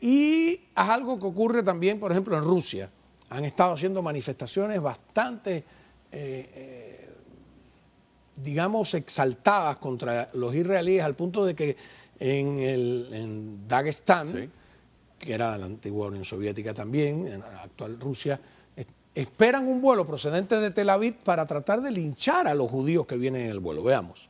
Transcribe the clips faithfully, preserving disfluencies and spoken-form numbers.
y es algo que ocurre también, por ejemplo, en Rusia. Han estado haciendo manifestaciones bastante, eh, eh, digamos, exaltadas contra los israelíes, al punto de que en, el, en Dagestán, sí, que era la antigua Unión Soviética también, en la actual Rusia, es, esperan un vuelo procedente de Tel Aviv para tratar de linchar a los judíos que vienen en el vuelo. Veamos.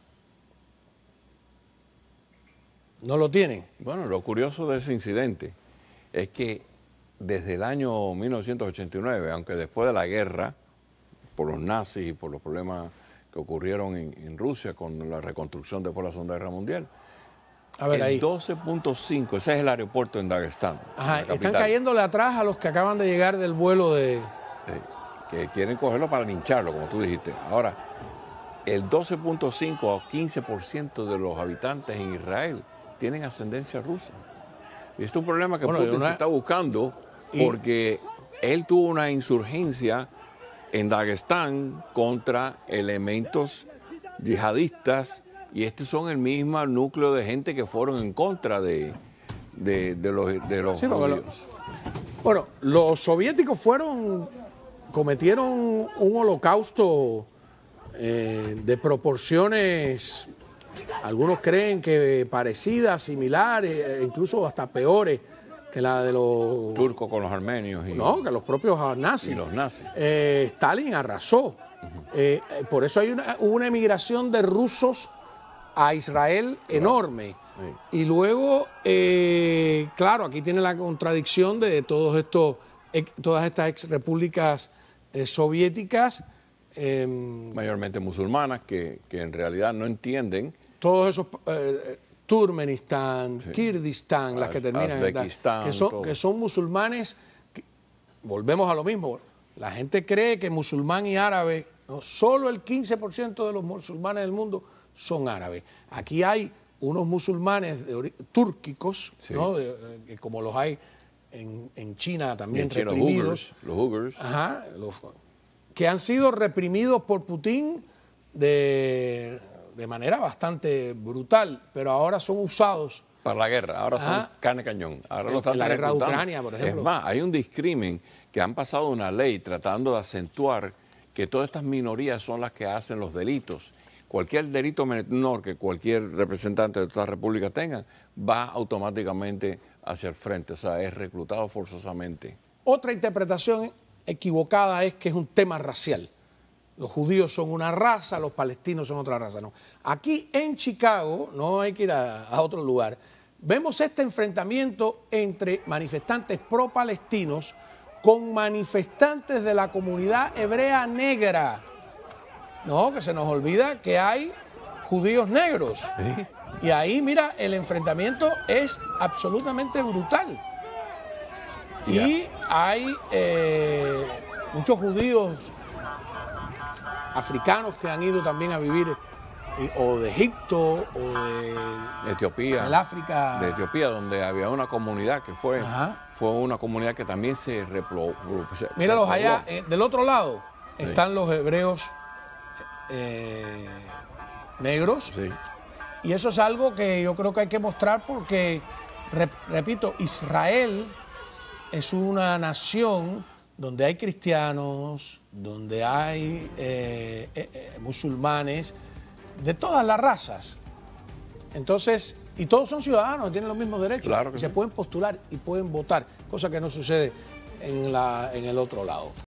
¿No lo tienen? Bueno, lo curioso de ese incidente es que desde el año mil novecientos ochenta y nueve, aunque después de la guerra, por los nazis y por los problemas que ocurrieron en, en Rusia con la reconstrucción después de la Segunda Guerra Mundial, a ver, el doce punto cinco, ese es el aeropuerto en Dagestán. Ajá, en están cayéndole atrás a los que acaban de llegar del vuelo de... Sí, que quieren cogerlo para lincharlo, como tú dijiste. Ahora, el doce punto cinco o quince por ciento de los habitantes en Israel tienen ascendencia rusa. Y esto es un problema que bueno, Putin una... se está buscando porque y... él tuvo una insurgencia en Dagestán contra elementos yihadistas y estos son el mismo núcleo de gente que fueron en contra de, de, de los, de los sí, judíos. Lo, bueno, los soviéticos fueron, cometieron un holocausto eh, de proporciones... Algunos creen que parecidas, similares, incluso hasta peores que la de los... turcos con los armenios. Y, no, que los propios nazis. Y los nazis. Eh, Stalin arrasó. Uh-huh. eh, por eso hay una, una emigración de rusos a Israel claro. enorme. Sí. Y luego, eh, claro, aquí tiene la contradicción de todos estos, todas estas ex repúblicas eh, soviéticas. Eh, Mayormente musulmanas que, que en realidad no entienden. Todos esos, eh, Turkmenistán, sí. Kirguistán, las que terminan en que son, que son musulmanes, que, volvemos a lo mismo, la gente cree que musulmán y árabe, no, solo el quince por ciento de los musulmanes del mundo son árabes. Aquí hay unos musulmanes de, túrquicos, sí. ¿no? de, de, como los hay en, en China también en reprimidos, los Uyghurs, ajá, los, que han sido reprimidos por Putin de... de manera bastante brutal, pero ahora son usados para la guerra, ahora son Ajá. carne cañón. Ahora lo están en la guerra de Ucrania, por ejemplo. Es más, hay un discrimen que han pasado una ley tratando de acentuar que todas estas minorías son las que hacen los delitos. Cualquier delito menor que cualquier representante de toda la república tenga, va automáticamente hacia el frente, o sea, es reclutado forzosamente. Otra interpretación equivocada es que es un tema racial. Los judíos son una raza, los palestinos son otra raza. No. Aquí en Chicago, no hay que ir a, a otro lugar, vemos este enfrentamiento entre manifestantes pro-palestinos con manifestantes de la comunidad hebrea negra. No, que se nos olvida que hay judíos negros. ¿Sí? Y ahí, mira, el enfrentamiento es absolutamente brutal. Yeah. Y hay eh, muchos judíos africanos que han ido también a vivir eh, o de Egipto o de Etiopía, del África. De Etiopía, donde había una comunidad que fue, fue una comunidad que también se repobló. Míralos allá, eh, del otro lado sí. están los hebreos eh, negros. Sí. Y eso es algo que yo creo que hay que mostrar porque, rep, repito, Israel es una nación donde hay cristianos, donde hay eh, eh, eh, musulmanes, de todas las razas. Entonces, y todos son ciudadanos, tienen los mismos derechos. Claro que y se sí. pueden postular y pueden votar, cosa que no sucede en, la, en el otro lado.